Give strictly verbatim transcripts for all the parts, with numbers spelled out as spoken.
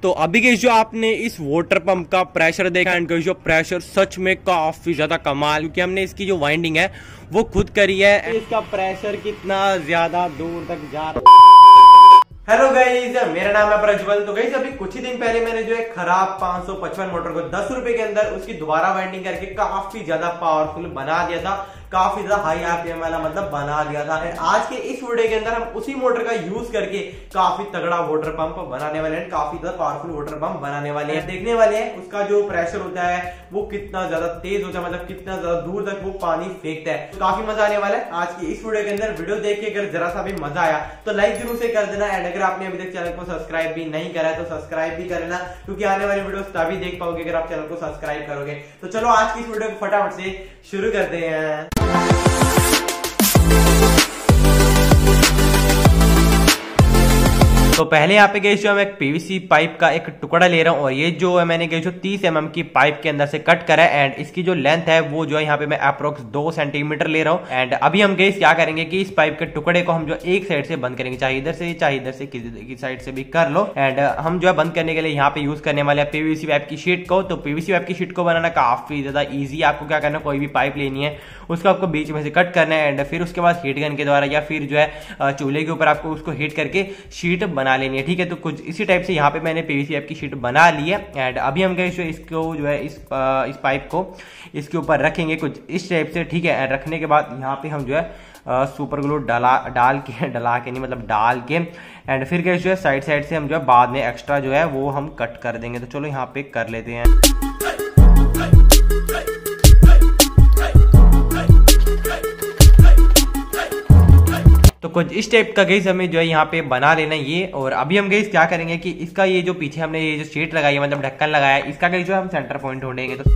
तो अभी के जो आपने इस वाटर पंप का प्रेशर देखा एंड जो प्रेशर सच में काफी ज्यादा कमाल, क्योंकि हमने इसकी जो वाइंडिंग है वो खुद करी है। इसका प्रेशर कितना ज्यादा दूर तक जा रहा है। हेलो गाइस, मेरा नाम है प्रज्वल। तो गाइस अभी कुछ ही दिन पहले मैंने जो है खराब पाँच सौ पचपन मोटर को दस रुपए के अंदर उसकी दोबारा वाइंडिंग करके काफी ज्यादा पावरफुल बना दिया था, काफी ज्यादा हाई आरपीएम वाला मतलब बना दिया था। आज के इस वीडियो के अंदर हम उसी मोटर का यूज करके काफी तगड़ा वाटर पंप बनाने वाले हैं, काफी ज्यादा पावरफुल वाटर पंप बनाने वाले हैं। देखने वाले हैं उसका जो प्रेशर होता है वो कितना ज्यादा तेज होता है, मतलब कितना ज्यादा दूर तक वो पानी फेंकता है। तो काफी मजा आने वाला है आज की इस वीडियो के अंदर। वीडियो देख के अगर जरा सा भी मजा आया तो लाइक जरूर से कर देना, एंड अगर आपने अभी तक चैनल को सब्सक्राइब भी नहीं करा है तो सब्सक्राइब भी कर लेना, क्योंकि आने वाली वीडियो तभी देख पाओगे अगर आप चैनल को सब्सक्राइब करोगे। तो चलो आज की इस वीडियो को फटाफट से शुरू करते हैं। तो पहले यहाँ पे गए जो मैं एक पीवीसी पाइप का एक टुकड़ा ले रहा हूँ, और ये जो है मैंने गए जो तीस एम एम की पाइप के अंदर से कट करा है, एंड इसकी जो लेंथ है वो जो है यहाँ पे मैं अप्रोक्स दो सेंटीमीटर ले रहा हूँ। एंड अभी हम गए क्या करेंगे कि इस पाइप के टुकड़े को हम जो एक साइड से बंद करेंगे, चाहे इधर से चाहे इधर से किसी साइड से भी कर लो। एंड हम जो है बंद करने के लिए यहाँ पे यूज करने वाले पीवीसी पाइप की शीट को। तो पीवीसी पाइप की शीट को बनाना काफी ज्यादा ईजी है। आपको क्या करना, कोई भी पाइप लेनी है उसको आपको बीच में से कट करना है, एंड फिर उसके बाद हीट गन के द्वारा या फिर जो है चूल्हे के ऊपर आपको उसको हीट करके शीट बना लेनी है। ठीक है, तो कुछ इसी टाइप से यहाँ पे मैंने पीवीसी पाइप की शीट बना ली है। एंड अभी हम गए जो इसको जो है इस इस पाइप को इसके ऊपर रखेंगे कुछ इस टाइप से। ठीक है, एंड रखने के बाद यहाँ पे हम जो है सुपर ग्लू डाला डाल के डला के नहीं मतलब डाल के, एंड फिर गए जो है साइड साइड से हम जो है बाद में एक्स्ट्रा जो है वो हम कट कर देंगे। तो चलो यहाँ पे कर लेते हैं। तो कुछ इस टाइप का गैस हमें जो है यहाँ पे बना लेना ये। और अभी हम गैस क्या करेंगे कि इसका ये जो पीछे हमने ये जो शीट लगाई है मतलब ढक्कन लगाया है, इसका गैस जो हम सेंटर पॉइंट ढूंढेंगे। तो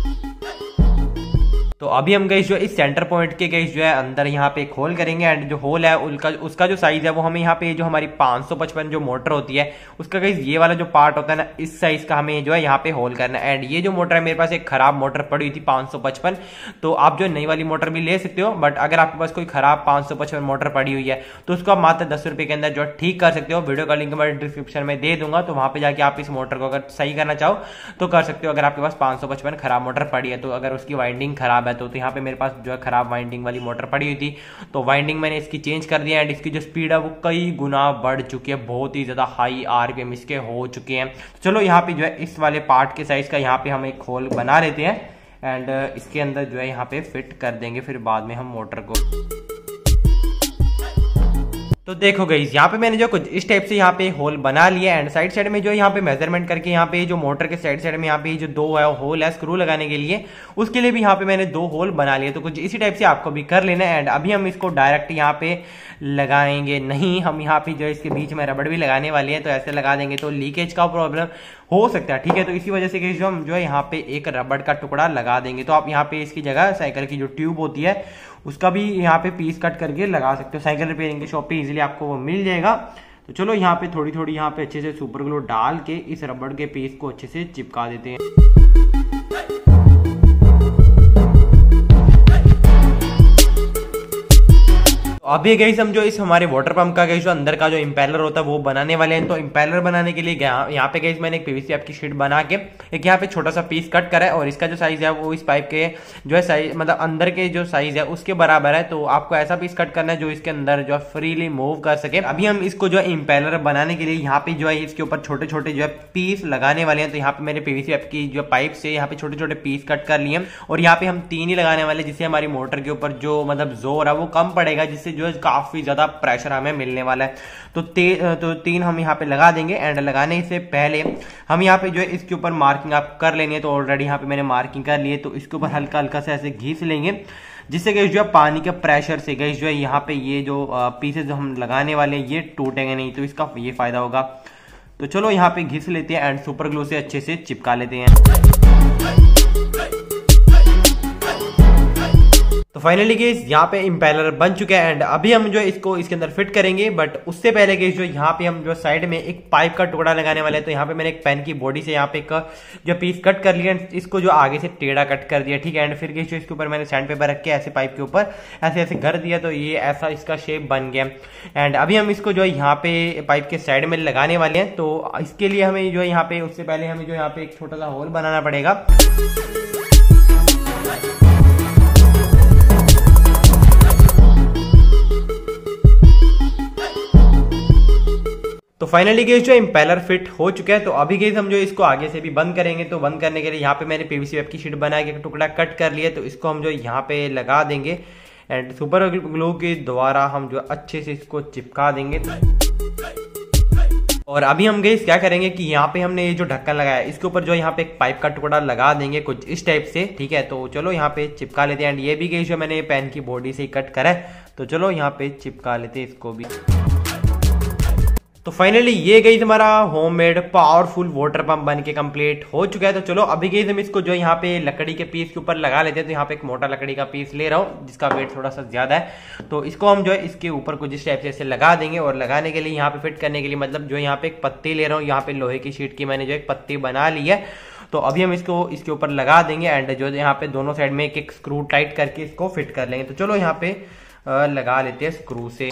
तो अभी हम गैस जो इस सेंटर पॉइंट के गैस जो है अंदर यहाँ पे एक होल करेंगे, एंड जो होल है उसका उसका जो साइज है वो हमें यहाँ पे जो हमारी पाँच सौ पचपन जो मोटर होती है उसका गैस ये वाला जो पार्ट होता है ना इस साइज का हमें जो है यहाँ पे होल करना है। एंड ये जो मोटर है मेरे पास एक खराब मोटर पड़ी हुई थी पाँच सौ पचपन, तो आप जो नई वाली मोटर भी ले सकते हो, बट अगर आपके पास कोई खराब पाँच सौ पचपन मोटर पड़ी हुई है तो उसको आप मात्र दस रुपए के अंदर जो ठीक कर सकते हो। वीडियो का लिंक मैं डिस्क्रिप्शन में दे दूंगा, तो वहां पे जाके आप इस मोटर को अगर सही करना चाहो तो कर सकते हो। अगर आपके पास पाँच सौ पचपन खराब मोटर पड़ी है, तो अगर उसकी वाइंडिंग खराब है तो, तो यहाँ पे मेरे पास जो है खराब वाइंडिंग वाली मोटर पड़ी हुई थी, तो वाइंडिंग मैंने इसकी चेंज कर दिया, एंड इसकी जो स्पीड है वो कई गुना बढ़ चुकी है, बहुत ही ज्यादा हाई आरपीएम इसके हो चुके हैं। तो चलो यहाँ पे जो है इस वाले पार्ट के साइज का यहाँ पे हम एक होल बना लेते हैं, एंड इसके अंदर जो है यहाँ पे फिट कर देंगे फिर बाद में हम मोटर को। तो देखो गाइस यहाँ पे मैंने जो कुछ इस टाइप से यहाँ पे होल बना लिया, एंड साइड साइड में जो यहाँ पे मेजरमेंट करके यहाँ पे जो मोटर के साइड साइड में यहाँ पे जो दो है होल है स्क्रू लगाने के लिए, उसके लिए भी यहाँ पे मैंने दो होल बना लिए। तो कुछ इसी टाइप से आपको भी कर लेना है। एंड अभी हम इसको डायरेक्ट यहाँ पे लगाएंगे नहीं, हम यहाँ पे जो इसके बीच में रबड़ भी लगाने वाले हैं, तो ऐसे लगा देंगे तो लीकेज का प्रॉब्लम हो सकता है। ठीक है, तो इसी वजह से जो हम जो है यहाँ पे एक रबड़ का टुकड़ा लगा देंगे। तो आप यहाँ पे इसकी जगह साइकिल की जो ट्यूब होती है उसका भी यहाँ पे पीस कट करके लगा सकते हो। साइकिल रिपेयरिंग की शॉप पे इजीली आपको वो मिल जाएगा। तो चलो यहाँ पे थोड़ी थोड़ी यहाँ पे अच्छे से सुपर ग्लू डाल के इस रबड़ के पीस को अच्छे से चिपका देते हैं। अभी गई हम जो इस हमारे वाटर पंप का गई जो अंदर का जो इंपेलर होता है वो बनाने वाले हैं। तो इंपेलर बनाने के लिए यहाँ पे गई मैंने एक पीवीसी पाइप की शीट बना के एक यहाँ पे छोटा सा पीस कट करा है, और इसका जो साइज है वो इस पाइप के जो है साइज मतलब अंदर के जो साइज है उसके बराबर है। तो आपको ऐसा पीस कट करना है जो इसके अंदर जो है फ्रीली मूव कर सके। अभी हम इसको जो है इंपेलर बनाने के लिए यहाँ पे जो है इसके ऊपर छोटे छोटे जो है पीस लगाने वाले हैं। तो यहाँ पे मैंने पीवीसी पाइप की जो पाइप से यहाँ पे छोटे छोटे पीस कट कर लिए, और यहाँ पे हम तीन ही लगाने वाले, जिससे हमारी मोटर के ऊपर जो मतलब जोर है वो कम पड़ेगा, जिससे जो है काफी ज्यादा प्रेशर हमें मिलने वाला है। तो तो तीन हम यहाँ पे लगा देंगे। एंड लगाने से पहले हम यहाँ पे जो है इसके ऊपर मार्किंग आप कर लेंगे। तो ऑलरेडी यहाँ पे मैंने मार्किंग कर ली है, तो इसके ऊपर हल्का हल्का से ऐसे घिस लेंगे, जिससे गैस जो है पानी के प्रेशर से गैस जो है यहाँ पे ये जो पीसेज जो हम लगाने वाले हैं ये टूटेंगे नहीं, तो इसका ये फायदा होगा। तो चलो यहाँ पे घिस लेते हैं एंड सुपर ग्लू से अच्छे से चिपका लेते हैं। तो फाइनली गाइस यहाँ पे इम्पेलर बन चुका है एंड अभी हम जो इसको इसके अंदर फिट करेंगे, बट उससे पहले गाइस जो यहाँ पे हम जो साइड में एक पाइप का टुकड़ा लगाने वाले हैं। तो यहाँ पे मैंने एक पेन की बॉडी से यहाँ पे एक जो पीस कट कर लिया, इसको जो आगे से टेढ़ा कट कर दिया, ठीक है। एंड फिर गाइस जो इसके ऊपर मैंने सैंड पेपर रख के ऐसे पाइप के ऊपर ऐसे ऐसे कर दिया, तो ये ऐसा इसका शेप बन गया। एंड अभी हम इसको जो है यहाँ पे पाइप के साइड में लगाने वाले हैं। तो इसके लिए हमें जो है यहाँ पे उससे पहले हमें जो यहाँ पे एक छोटा सा होल बनाना पड़ेगा। तो फाइनली गाइस जो इम्पेलर फिट हो चुका है। तो अभी गाइस हम जो इसको आगे से भी बंद करेंगे। तो बंद करने के लिए यहाँ पे मैंने पीवीसी वेब की शीट बना के टुकड़ा कट कर लिया, तो इसको हम जो यहाँ पे लगा देंगे एंड सुपर ग्लू के द्वारा हम जो अच्छे से इसको चिपका देंगे। और अभी हम गाइस क्या करेंगे कि यहाँ पे हमने ये जो ढक्कन लगाया है इसके ऊपर जो यहाँ पे एक पाइप का टुकड़ा लगा देंगे कुछ इस टाइप से, ठीक है। तो चलो यहाँ पे चिपका लेते हैं। एंड ये भी गाइस जो मैंने पेन की बॉडी से ही कट करा है, तो चलो यहाँ पे चिपका लेते हैं इसको भी। तो फाइनली ये गई हमारा होममेड पावरफुल वाटर पंप बन के कंप्लीट हो चुका है। तो चलो अभी गई हम इसको जो यहाँ पे लकड़ी के पीस के ऊपर लगा लेते हैं। तो यहाँ पे एक मोटा लकड़ी का पीस ले रहा हूँ जिसका वेट थोड़ा सा ज्यादा है। तो इसको हम जो है इसके ऊपर कुछ इस टाइप से ऐसे लगा देंगे। और लगाने के लिए यहाँ पे फिट करने के लिए मतलब जो यहाँ पे एक पत्ती ले रहा हूँ, यहाँ पे लोहे की शीट की मैंने जो एक पत्ती बना ली है। तो अभी हम इसको इसके ऊपर लगा देंगे एंड जो यहाँ पे दोनों साइड में एक एक स्क्रू टाइट करके इसको फिट कर लेंगे। तो चलो यहाँ पे लगा लेते हैं स्क्रू से।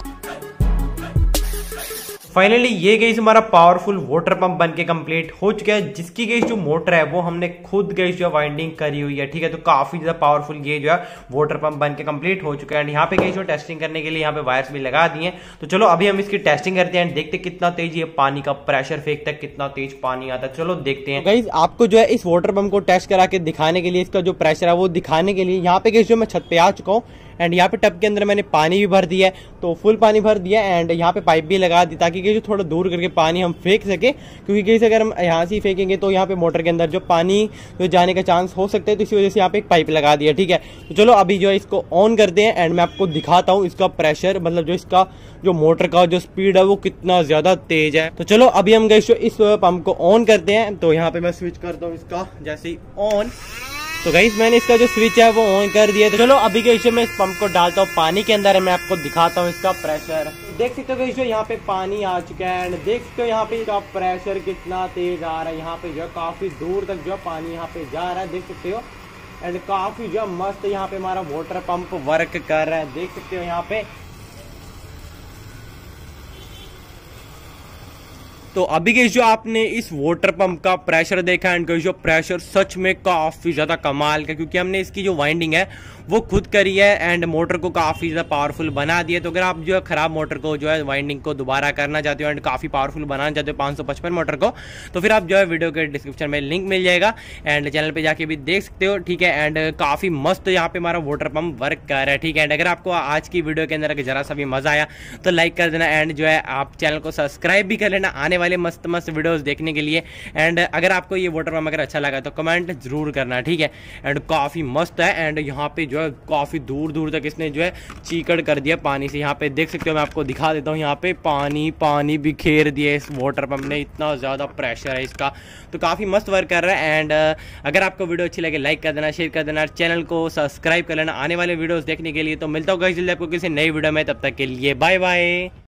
फाइनली ये गई हमारा पावरफुल वाटर पंप बन के कंप्लीट हो चुका है, जिसकी गई जो मोटर है वो हमने खुद गई जो वाइंडिंग करी हुई है, ठीक है। तो काफी ज्यादा पावरफुल ये जो है वाटर पंप बन के कंप्लीट हो चुका है। एंड यहाँ पे गई जो टेस्टिंग करने के लिए यहाँ पे वायर्स भी लगा दिए। तो चलो अभी हम इसकी टेस्टिंग करते हैं, देखते कितना तेज ये पानी का प्रेशर फेंकता है, कितना तेज पानी आता है। चलो देखते हैं। गाइस आपको जो है इस वाटर पंप को टेस्ट करा के दिखाने के लिए, इसका जो प्रेशर है वो दिखाने के लिए यहाँ पे गई जो मैं छत पे आ चुका हूँ। एंड यहाँ पे टब के अंदर मैंने पानी भी भर दिया है, तो फुल पानी भर दिया एंड यहाँ पे पाइप भी लगा दी ताकि जो थोड़ा दूर करके पानी हम फेंक सके, क्योंकि कैसे अगर हम यहाँ से फेंकेंगे तो यहाँ पे मोटर के अंदर जो पानी जो जाने का चांस हो सकता है। तो इसी वजह से यहाँ पे एक पाइप लगा दिया, ठीक है। तो चलो अभी जो है इसको ऑन करते हैं एंड मैं आपको दिखाता हूँ इसका प्रेशर, मतलब जो इसका जो मोटर का जो स्पीड है वो कितना ज्यादा तेज है। तो चलो अभी हम गए इस पंप को ऑन करते हैं। तो यहाँ पे मैं स्विच करता हूँ इसका, जैसे ही ऑन। तो गाइस मैंने इसका जो स्विच है वो ऑन कर दिया। तो चलो अभी गाइस मैं इस पंप को डालता हूँ पानी के अंदर है, मैं आपको दिखाता हूँ इसका प्रेशर। देख सकते हो गाइस यहाँ पे पानी आ चुका है एंड देख सकते हो यहाँ पे इसका प्रेशर कितना तेज आ रहा है। यहाँ पे जो काफी दूर तक जो पानी यहाँ पे जा रहा है, देख सकते हो। एंड काफी जो मस्त यहाँ पे हमारा वाटर पंप वर्क कर रहा है, देख सकते हो यहाँ पे। तो अभी के जो आपने इस वाटर पंप का प्रेशर देखा एंड जो प्रेशर सच में काफी ज्यादा कमाल का, क्योंकि हमने इसकी जो वाइंडिंग है वो खुद करी है एंड मोटर को काफी ज्यादा पावरफुल बना दिया। तो अगर आप जो है खराब मोटर को जो है वाइंडिंग को दोबारा करना चाहते हो एंड काफी पावरफुल बनाना चाहते हो पाँच सौ पचपन मोटर को, तो फिर आप जो है वीडियो के डिस्क्रिप्शन में लिंक मिल जाएगा एंड चैनल पे जाके भी देख सकते हो, ठीक है। एंड काफी मस्त यहाँ पे हमारा वाटर पंप वर्क कर रहा है, ठीक है। एंड अगर आपको आज की वीडियो के अंदर जरा सा भी मजा आया तो लाइक कर देना एंड जो है आप चैनल को सब्सक्राइब भी कर लेना आने वाले मस्त मस्त वीडियोस देखने के लिए। एंड अगर आपको ये वाटर पंप अगर अच्छा लगा तो कमेंट जरूर करना, ठीक है। एंड काफी मस्त है एंड यहाँ पे जो है काफी दूर दूर तक इसने जो है चीकड़ कर दिया पानी से। यहाँ पे देख सकते हो, मैं आपको दिखा देता हूँ, यहाँ पे पानी पानी बिखेर दिया इस वाटर पंप ने, इतना ज्यादा प्रेशर है इसका। तो काफी मस्त वर्क कर रहा है। एंड अगर आपको वीडियो अच्छी लगे लाइक कर देना, शेयर कर देना, चैनल को सब्सक्राइब कर लेना आने वाले वीडियोस देखने के लिए। तो मिलता होगा जल्दी आपको किसी नई वीडियो में, तब तक के लिए बाय बाय।